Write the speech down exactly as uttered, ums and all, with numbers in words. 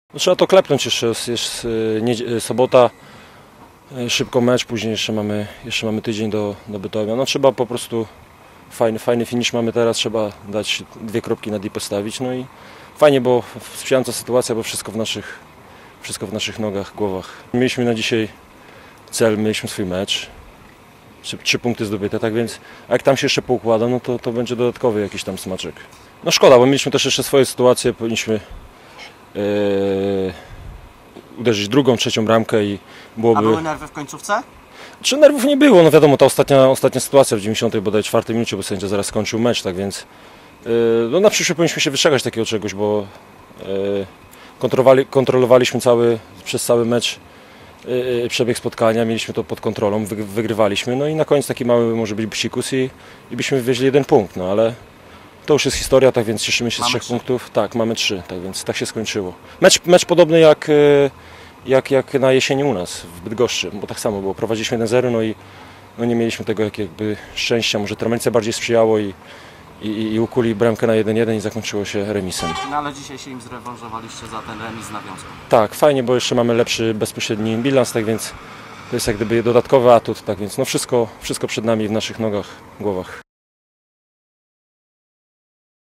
No, trzeba to klepnąć jeszcze, jest, jest nie, sobota, szybko mecz, później jeszcze mamy, jeszcze mamy tydzień do, do Bytomia. No trzeba po prostu, fajny, fajny finish mamy teraz, trzeba dać dwie kropki na D postawić. No i fajnie, bo sprzyjająca sytuacja, bo wszystko w naszych, wszystko w naszych nogach, głowach. Mieliśmy na dzisiaj cel, mieliśmy swój mecz, trzy, trzy punkty zdobyte, tak więc jak tam się jeszcze poukłada, no to, to będzie dodatkowy jakiś tam smaczek. No szkoda, bo mieliśmy też jeszcze swoje sytuacje, powinniśmy Yy, uderzyć drugą, trzecią bramkę i byłoby... A były nerwy w końcówce? Czy nerwów nie było? No wiadomo, ta ostatnia, ostatnia sytuacja w dziewięćdziesiątej bodaj czwartej minucie, bo sędzia zaraz skończył mecz, tak więc yy, no na przyszłość powinniśmy się wystrzegać takiego czegoś, bo yy, kontrolowali, kontrolowaliśmy cały, przez cały mecz yy, przebieg spotkania, mieliśmy to pod kontrolą, wy, wygrywaliśmy, no i na koniec taki mały może być psikus i, i byśmy wywieźli jeden punkt, no ale to już jest historia, tak więc cieszymy się z trzech punktów. Tak, mamy trzy, tak więc tak się skończyło. Mecz, mecz podobny jak, jak, jak na jesieni u nas w Bydgoszczy, bo tak samo było. Prowadziliśmy jeden zero, no i no nie mieliśmy tego jak, jakby szczęścia. Może trenerce bardziej sprzyjało i, i, i ukuli bramkę na jeden jeden i zakończyło się remisem. No ale dzisiaj się im zrewanżowaliście za ten remis z nawiązką. Tak, fajnie, bo jeszcze mamy lepszy bezpośredni bilans, tak więc to jest jak gdyby dodatkowy atut, tak więc no wszystko, wszystko przed nami w naszych nogach, głowach.